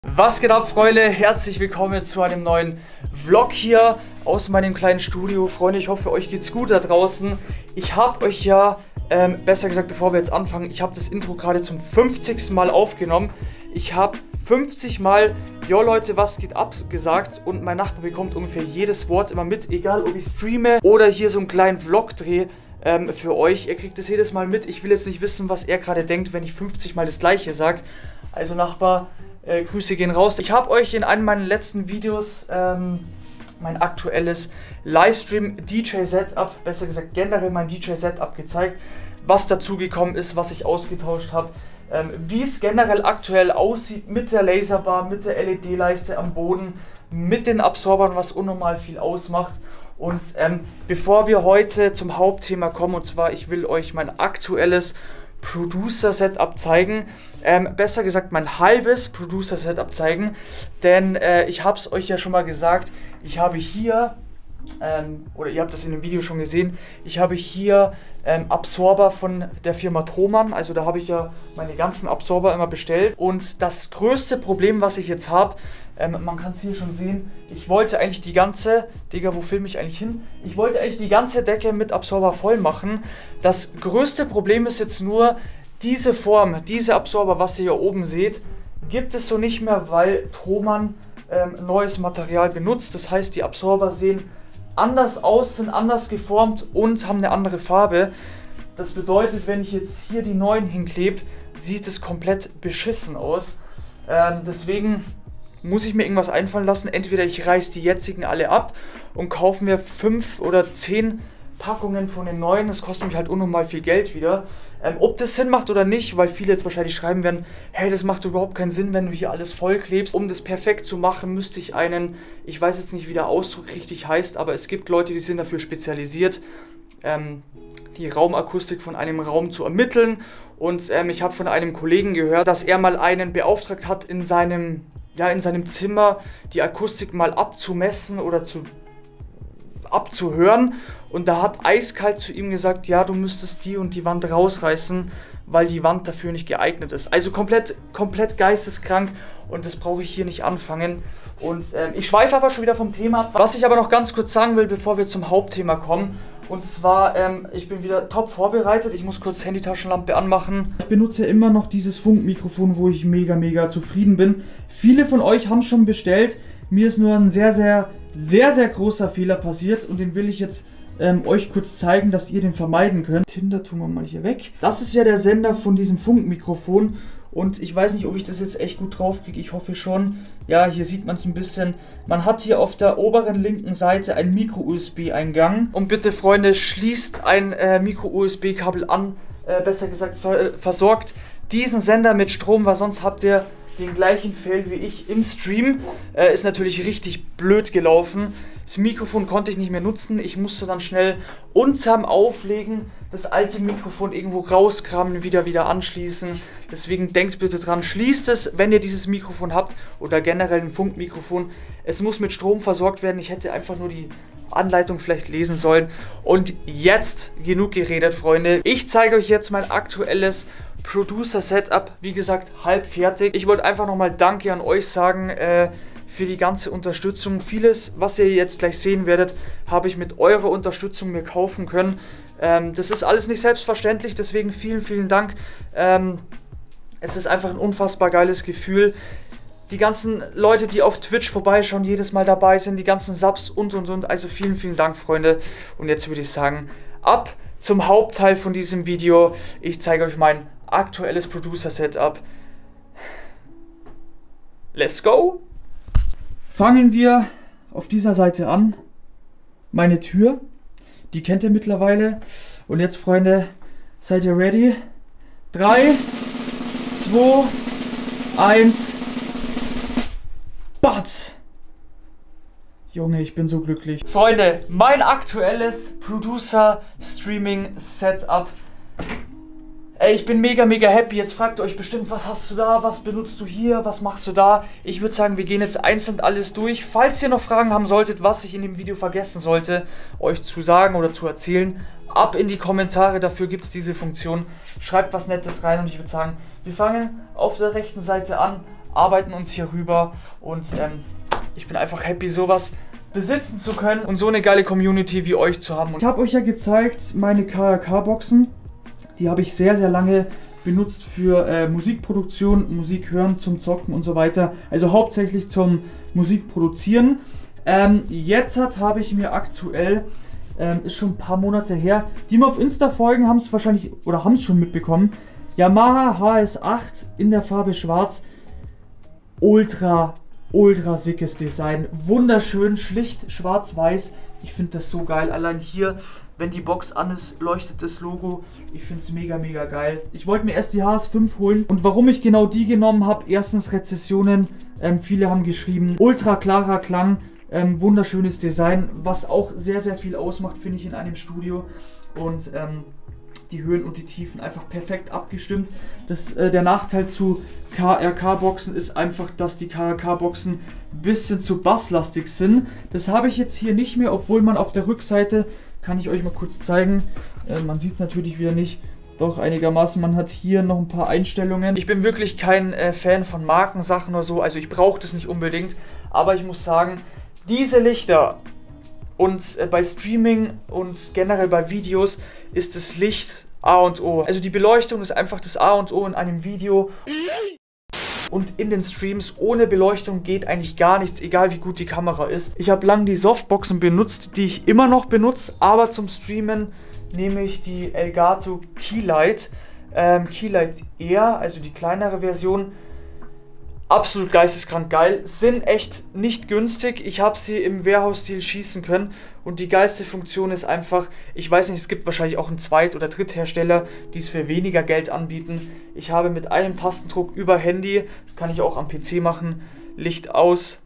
Was geht ab, Freunde? Herzlich willkommen zu einem neuen Vlog hier aus meinem kleinen Studio. Freunde, ich hoffe, euch geht's gut da draußen. Ich habe euch ja, besser gesagt, bevor wir jetzt anfangen, ich habe das Intro gerade zum 50. Mal aufgenommen. Ich habe 50 Mal, yo Leute, was geht ab gesagt und mein Nachbar bekommt ungefähr jedes Wort immer mit, egal ob ich streame oder hier so einen kleinen Vlog drehe. Für euch. Ihr kriegt das jedes Mal mit. Ich will jetzt nicht wissen, was er gerade denkt, wenn ich 50 Mal das gleiche sage. Also Nachbar, Grüße gehen raus. Ich habe euch in einem meiner letzten Videos mein aktuelles Livestream-DJ-Setup, besser gesagt generell mein DJ-Setup gezeigt, was dazu gekommen ist, was ich ausgetauscht habe, wie es generell aktuell aussieht mit der Laserbar, mit der LED-Leiste am Boden, mit den Absorbern, was unnormal viel ausmacht. Und bevor wir heute zum Hauptthema kommen, und zwar ich will euch mein aktuelles Producer-Setup zeigen, besser gesagt mein halbes Producer-Setup zeigen, denn ich habe es euch ja schon mal gesagt, ich habe hier, oder ihr habt das in dem Video schon gesehen, ich habe hier Absorber von der Firma Thomann, also da habe ich ja meine ganzen Absorber immer bestellt und das größte Problem, was ich jetzt habe, man kann es hier schon sehen, ich wollte eigentlich die ganze, Digga, wo filme ich eigentlich hin? Ich wollte eigentlich die ganze Decke mit Absorber voll machen. Das größte Problem ist jetzt nur, diese Form, diese Absorber, was ihr hier oben seht, gibt es so nicht mehr, weil Thomann neues Material benutzt. Das heißt, die Absorber sehen anders aus, sind anders geformt und haben eine andere Farbe. Das bedeutet, wenn ich jetzt hier die neuen hinklebe, sieht es komplett beschissen aus. Deswegen muss ich mir irgendwas einfallen lassen. Entweder ich reiße die jetzigen alle ab und kaufe mir 5 oder 10 Packungen von den neuen. Das kostet mich halt unnormal viel Geld wieder. Ob das Sinn macht oder nicht, weil viele jetzt wahrscheinlich schreiben werden, hey, das macht überhaupt keinen Sinn, wenn du hier alles voll klebst. Um das perfekt zu machen, müsste ich einen, ich weiß jetzt nicht, wie der Ausdruck richtig heißt, aber es gibt Leute, die sind dafür spezialisiert, die Raumakustik von einem Raum zu ermitteln. Und ich habe von einem Kollegen gehört, dass er mal einen beauftragt hat, in seinem Zimmer die Akustik mal abzumessen oder abzuhören, und da hat eiskalt zu ihm gesagt, ja, du müsstest die und die Wand rausreißen, weil die Wand dafür nicht geeignet ist. Also komplett geisteskrank, und das brauche ich hier nicht anfangen. Und ich schweife aber schon wieder vom Thema ab. Was ich aber noch ganz kurz sagen will, bevor wir zum Hauptthema kommen, und zwar, ich bin wieder top vorbereitet. Ich muss kurz Handytaschenlampe anmachen. Ich benutze immer noch dieses Funkmikrofon, wo ich mega zufrieden bin. Viele von euch haben es schon bestellt. Mir ist nur ein sehr großer Fehler passiert, und den will ich jetzt euch kurz zeigen, dass ihr den vermeiden könnt. Tinder tun wir mal hier weg. Das ist ja der Sender von diesem Funkmikrofon, und ich weiß nicht, ob ich das jetzt echt gut drauf kriege. Ich hoffe schon. Ja, hier sieht man es ein bisschen. Man hat hier auf der oberen linken Seite einen Micro-USB-Eingang. Und bitte, Freunde, schließt ein Micro-USB-Kabel an. Besser gesagt, versorgt diesen Sender mit Strom, weil sonst habt ihr den gleichen Fail wie ich im Stream. Ist natürlich richtig blöd gelaufen. Das Mikrofon konnte ich nicht mehr nutzen. Ich musste dann schnell unterm Auflegen das alte Mikrofon irgendwo rauskramen, wieder anschließen. Deswegen denkt bitte dran, schließt es, wenn ihr dieses Mikrofon habt oder generell ein Funkmikrofon. Es muss mit Strom versorgt werden. Ich hätte einfach nur die Anleitung vielleicht lesen sollen. Und jetzt genug geredet, Freunde. Ich zeige euch jetzt mein aktuelles Producer-Setup, wie gesagt, halb fertig. Ich wollte einfach nochmal Danke an euch sagen für die ganze Unterstützung. Vieles, was ihr jetzt gleich sehen werdet, habe ich mit eurer Unterstützung mir kaufen können. Das ist alles nicht selbstverständlich, deswegen vielen Dank. Es ist einfach ein unfassbar geiles Gefühl. Die ganzen Leute, die auf Twitch vorbeischauen, jedes Mal dabei sind, die ganzen Subs und. Also vielen Dank, Freunde. Und jetzt würde ich sagen, ab zum Hauptteil von diesem Video. Ich zeige euch mein aktuelles Producer-Setup. Let's go! Fangen wir auf dieser Seite an. Meine Tür, die kennt ihr mittlerweile. Und jetzt, Freunde, seid ihr ready? 3, 2, 1. Batz! Junge, ich bin so glücklich. Freunde, mein aktuelles Producer-Streaming-Setup. Ey, ich bin mega happy. Jetzt fragt ihr euch bestimmt, was hast du da, was benutzt du hier, was machst du da? Ich würde sagen, wir gehen jetzt einzeln alles durch. Falls ihr noch Fragen haben solltet, was ich in dem Video vergessen sollte, euch zu sagen oder zu erzählen, ab in die Kommentare, dafür gibt es diese Funktion. Schreibt was Nettes rein, und ich würde sagen, wir fangen auf der rechten Seite an. arbeiten uns hier rüber und ich bin einfach happy, sowas besitzen zu können und so eine geile Community wie euch zu haben. Ich habe euch ja gezeigt, meine KRK-Boxen, die habe ich sehr, sehr lange benutzt für Musikproduktion, Musik hören, zum Zocken und so weiter. Also hauptsächlich zum Musikproduzieren. Jetzt habe ich mir aktuell, ist schon ein paar Monate her, die mir auf Insta folgen, haben es wahrscheinlich oder haben es schon mitbekommen, Yamaha HS8 in der Farbe schwarz, ultra sickes Design, wunderschön, schlicht schwarz-weiß. Ich finde das so geil, allein hier, wenn die Box an ist, leuchtet das Logo. Ich finde es mega geil. Ich wollte mir erst die HS5 holen und warum ich genau die genommen habe, erstens Rezessionen, viele haben geschrieben, ultra klarer Klang, wunderschönes Design, was auch sehr viel ausmacht, finde ich, in einem Studio und die Höhen und die Tiefen einfach perfekt abgestimmt. Der Nachteil zu KRK-Boxen ist einfach, dass die KRK-Boxen ein bisschen zu basslastig sind. Das habe ich jetzt hier nicht mehr, obwohl man auf der Rückseite, kann ich euch mal kurz zeigen, man sieht es natürlich wieder nicht, doch einigermaßen, man hat hier noch ein paar Einstellungen. Ich bin wirklich kein Fan von Markensachen oder so, also ich brauche das nicht unbedingt, aber ich muss sagen, diese Lichter und bei Streaming und generell bei Videos ist das Licht A und O. Also die Beleuchtung ist einfach das A und O in einem Video. Und in den Streams ohne Beleuchtung geht eigentlich gar nichts, egal wie gut die Kamera ist. Ich habe lange die Softboxen benutzt, die ich immer noch benutze, aber zum Streamen nehme ich die Elgato Keylight. Keylight Air, also die kleinere Version. Absolut geisteskrank geil, sind echt nicht günstig. Ich habe sie im Warehouse-Stil schießen können und die geilste Funktion ist einfach, ich weiß nicht, es gibt wahrscheinlich auch einen Zweit- oder Dritthersteller, die es für weniger Geld anbieten. Ich habe mit einem Tastendruck über Handy, das kann ich auch am PC machen, Licht aus,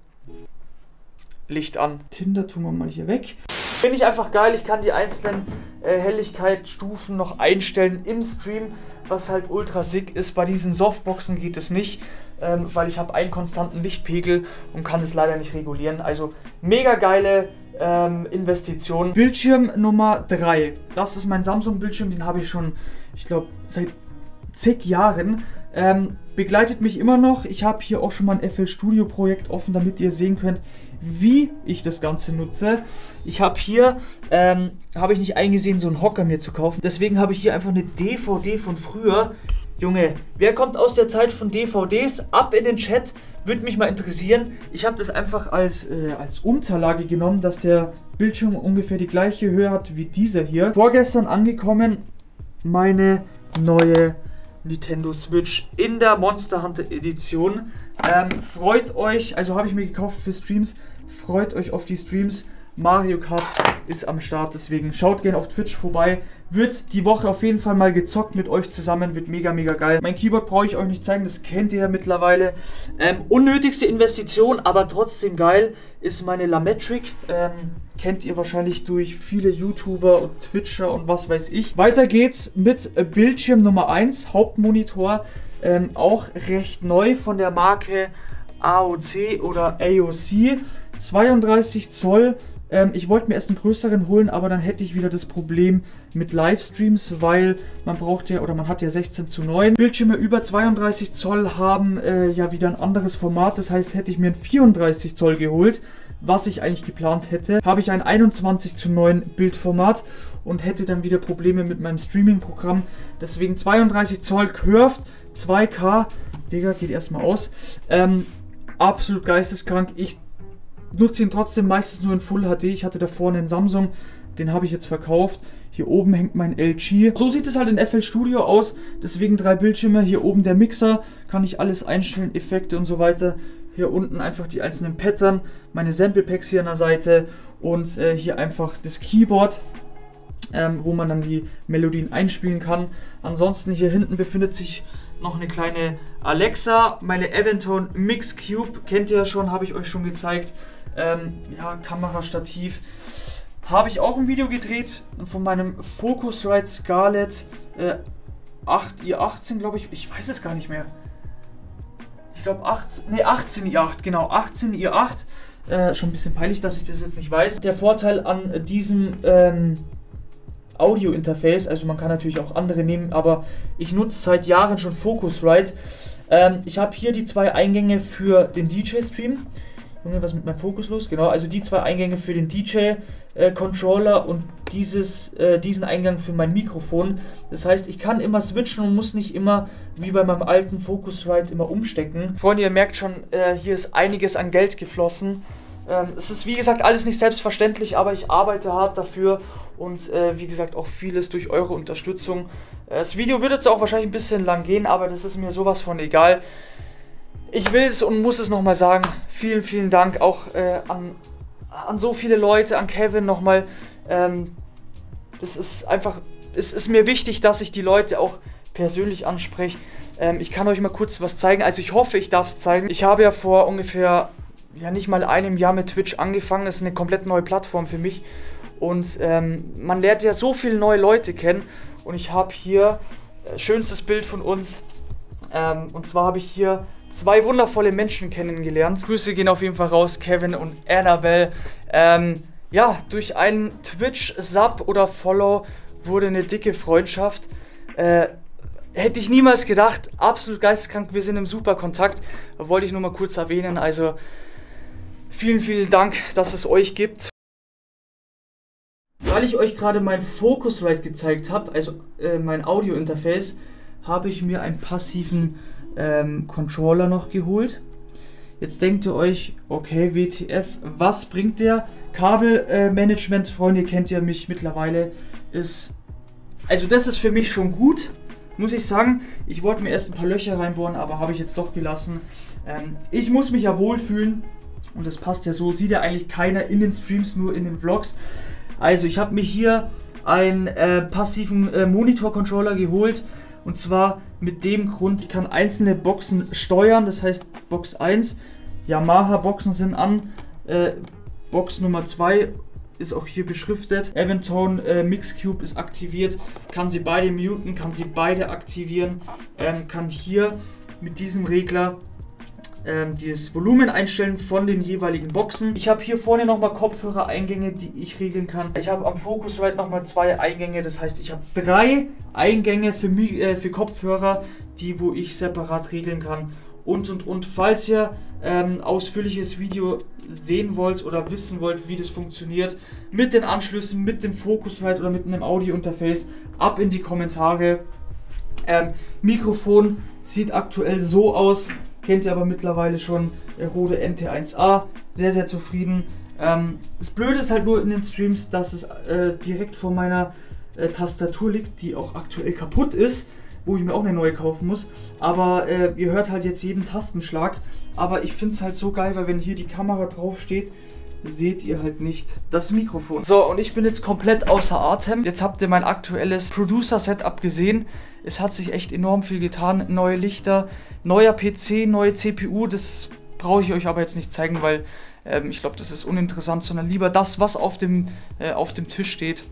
Licht an. Tinder tun wir mal hier weg. Finde ich einfach geil, ich kann die einzelnen Helligkeitsstufen noch einstellen im Stream, was halt ultra sick ist. Bei diesen Softboxen geht es nicht, weil ich habe einen konstanten Lichtpegel und kann es leider nicht regulieren. Also mega geile Investition. Bildschirm Nummer 3. Das ist mein Samsung-Bildschirm, den habe ich schon, ich glaube, seit zig Jahren. Begleitet mich immer noch. Ich habe hier auch schon mal ein FL Studio Projekt offen, damit ihr sehen könnt, wie ich das Ganze nutze. Ich habe hier, habe ich nicht eingesehen, so einen Hocker mir zu kaufen. Deswegen habe ich hier einfach eine DVD von früher. Junge, wer kommt aus der Zeit von DVDs? Ab in den Chat, würde mich mal interessieren. Ich habe das einfach als Unterlage genommen, dass der Bildschirm ungefähr die gleiche Höhe hat wie dieser hier. Vorgestern angekommen, meine neue Nintendo Switch in der Monster Hunter Edition. Freut euch, also habe ich mir gekauft für Streams, freut euch auf die Streams. Mario Kart ist am Start, deswegen schaut gerne auf Twitch vorbei. Wird die Woche auf jeden Fall mal gezockt mit euch zusammen, wird mega geil. Mein Keyboard brauche ich euch nicht zeigen, das kennt ihr ja mittlerweile. Unnötigste Investition, aber trotzdem geil, ist meine Lametric. Kennt ihr wahrscheinlich durch viele YouTuber und Twitcher und was weiß ich. Weiter geht's mit Bildschirm Nummer 1, Hauptmonitor. Auch recht neu von der Marke AOC oder AOC. 32 Zoll. Ich wollte mir erst einen größeren holen, aber dann hätte ich wieder das Problem mit Livestreams, weil man braucht ja, oder man hat ja 16:9. Bildschirme über 32 Zoll haben ja wieder ein anderes Format. Das heißt, hätte ich mir einen 34 Zoll geholt, was ich eigentlich geplant hätte, habe ich ein 21:9 Bildformat und hätte dann wieder Probleme mit meinem Streaming-Programm. Deswegen 32 Zoll Curved, 2K. Digga, geht erstmal aus. Absolut geisteskrank. Ich nutze ihn trotzdem meistens nur in Full HD. Ich hatte da vorne einen Samsung, den habe ich jetzt verkauft. Hier oben hängt mein LG. So sieht es halt in FL Studio aus. Deswegen 3 Bildschirme. Hier oben der Mixer. Kann ich alles einstellen, Effekte und so weiter. Hier unten einfach die einzelnen Pattern. Meine Sample Packs hier an der Seite. Und hier einfach das Keyboard, wo man dann die Melodien einspielen kann. Ansonsten hier hinten befindet sich noch eine kleine Alexa. Meine Aventone Mix Cube. Kennt ihr ja schon, habe ich euch schon gezeigt. Ja, Kamerastativ. Habe ich auch ein Video gedreht von meinem Focusrite Scarlett 8i18, glaube ich. Ich weiß es gar nicht mehr. Ich glaube 18i8, genau, 18i8. Schon ein bisschen peinlich, dass ich das jetzt nicht weiß. Der Vorteil an diesem Audio-Interface, also man kann natürlich auch andere nehmen, aber ich nutze seit Jahren schon Focusrite. Ich habe hier die 2 Eingänge für den DJ-Stream. Junge, was ist mit meinem Fokus los? Genau, also die 2 Eingänge für den DJ-Controller und diesen Eingang für mein Mikrofon. Das heißt, ich kann immer switchen und muss nicht immer, wie bei meinem alten Focusrite, immer umstecken. Freunde, ihr merkt schon, hier ist einiges an Geld geflossen. Es ist, wie gesagt, alles nicht selbstverständlich, aber ich arbeite hart dafür und wie gesagt auch vieles durch eure Unterstützung. Das Video wird jetzt auch wahrscheinlich ein bisschen lang gehen, aber das ist mir sowas von egal. Ich will es und muss es nochmal sagen, vielen, vielen Dank auch an so viele Leute, an Kevin nochmal. Es ist mir wichtig, dass ich die Leute auch persönlich anspreche. Ich kann euch mal kurz was zeigen, also ich hoffe, ich darf es zeigen. Ich habe ja vor ungefähr, ja nicht mal einem Jahr mit Twitch angefangen, das ist eine komplett neue Plattform für mich. Und man lernt ja so viele neue Leute kennen und ich habe hier schönstes Bild von uns. Und zwar habe ich hier 2 wundervolle Menschen kennengelernt. Grüße gehen auf jeden Fall raus, Kevin und Annabelle. Ja, durch einen Twitch-Sub oder Follow wurde eine dicke Freundschaft. Hätte ich niemals gedacht, absolut geisteskrank, wir sind im super Kontakt. Wollte ich nur mal kurz erwähnen, also vielen, vielen Dank, dass es euch gibt. Weil ich euch gerade mein Focusrite gezeigt habe, also mein Audio-Interface, habe ich mir einen passiven Controller noch geholt. Jetzt denkt ihr euch, okay, WTF, was bringt der? Kabelmanagement, Freunde, kennt ihr mich mittlerweile, also das ist für mich schon gut, muss ich sagen. Ich wollte mir erst ein paar Löcher reinbohren, aber habe ich jetzt doch gelassen. Ich muss mich ja wohlfühlen und das passt ja so, sieht ja eigentlich keiner in den Streams, nur in den Vlogs. Also ich habe mir hier einen passiven Monitor-Controller geholt. Und zwar mit dem Grund, ich kann einzelne Boxen steuern, das heißt Box 1, Yamaha-Boxen sind an, Box Nummer 2 ist auch hier beschriftet, Eventone Mixcube ist aktiviert, kann sie beide muten, kann sie beide aktivieren, kann hier mit diesem Regler dieses Volumen einstellen von den jeweiligen Boxen. Ich habe hier vorne nochmal Kopfhörereingänge, die ich regeln kann. Ich habe am Focusrite nochmal 2 Eingänge, das heißt, ich habe 3 Eingänge für Kopfhörer, wo ich separat regeln kann. Und. Falls ihr ausführliches Video sehen wollt oder wissen wollt, wie das funktioniert, mit den Anschlüssen, mit dem Focusrite oder mit einem Audio-Interface, ab in die Kommentare. Mikrofon sieht aktuell so aus. Kennt ihr aber mittlerweile schon, Rode NT1A, sehr, sehr zufrieden. Das Blöde ist halt nur in den Streams, dass es direkt vor meiner Tastatur liegt, die auch aktuell kaputt ist, wo ich mir auch eine neue kaufen muss. Aber ihr hört halt jetzt jeden Tastenschlag. Aber ich finde es halt so geil, weil wenn hier die Kamera drauf steht, seht ihr halt nicht das Mikrofon. So, und ich bin jetzt komplett außer Atem. Jetzt habt ihr mein aktuelles Producer-Setup gesehen. Es hat sich echt enorm viel getan. Neue Lichter, neuer PC, neue CPU. Das brauche ich euch aber jetzt nicht zeigen, weil ich glaube, das ist uninteressant, sondern lieber das, was auf dem Tisch steht.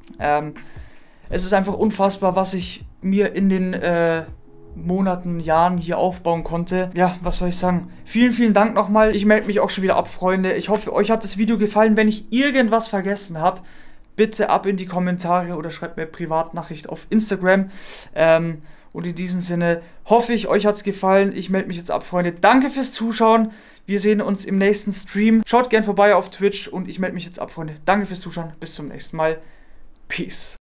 Es ist einfach unfassbar, was ich mir in den Monaten, Jahren hier aufbauen konnte. Ja, was soll ich sagen? Vielen, vielen Dank nochmal. Ich melde mich auch schon wieder ab, Freunde. Ich hoffe, euch hat das Video gefallen. Wenn ich irgendwas vergessen habe, bitte ab in die Kommentare oder schreibt mir Privatnachricht auf Instagram. Und in diesem Sinne hoffe ich, euch hat es gefallen. Ich melde mich jetzt ab, Freunde. Danke fürs Zuschauen. Wir sehen uns im nächsten Stream. Schaut gern vorbei auf Twitch und ich melde mich jetzt ab, Freunde. Danke fürs Zuschauen. Bis zum nächsten Mal. Peace.